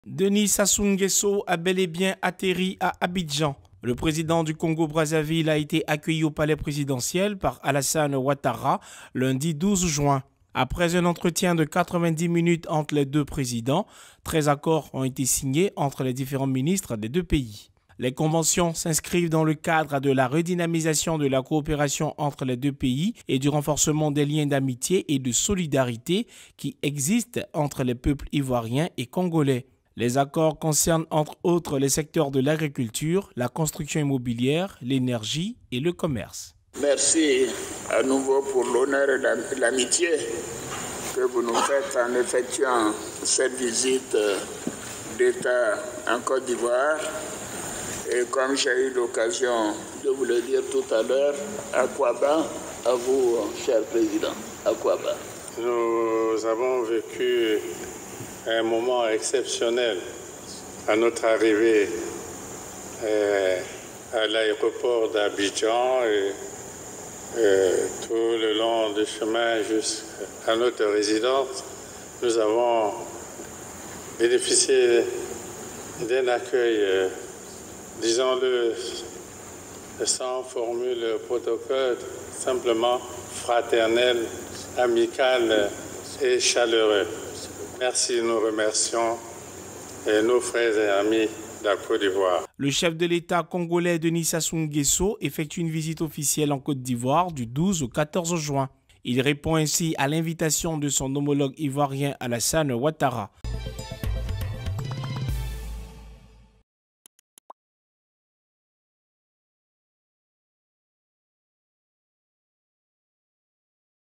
Denis Sassou Nguesso a bel et bien atterri à Abidjan. Le président du Congo-Brazzaville a été accueilli au palais présidentiel par Alassane Ouattara lundi 12 juin. Après un entretien de 90 minutes entre les deux présidents, 13 accords ont été signés entre les différents ministres des deux pays. Les conventions s'inscrivent dans le cadre de la redynamisation de la coopération entre les deux pays et du renforcement des liens d'amitié et de solidarité qui existent entre les peuples ivoiriens et congolais. Les accords concernent entre autres les secteurs de l'agriculture, la construction immobilière, l'énergie et le commerce. Merci à nouveau pour l'honneur et l'amitié que vous nous faites en effectuant cette visite d'État en Côte d'Ivoire. Et comme j'ai eu l'occasion de vous le dire tout à l'heure, Akwaba, à vous, cher président, Akwaba. Nous avons vécu un moment exceptionnel à notre arrivée à l'aéroport d'Abidjan et tout le long du chemin jusqu'à notre résidence. Nous avons bénéficié d'un accueil, disons-le, sans formule protocole, simplement fraternel, amical et chaleureux. Merci, nous remercions nos frères et amis de la Côte d'Ivoire. Le chef de l'État congolais Denis Sassou Nguesso effectue une visite officielle en Côte d'Ivoire du 12 au 14 juin. Il répond ainsi à l'invitation de son homologue ivoirien Alassane Ouattara.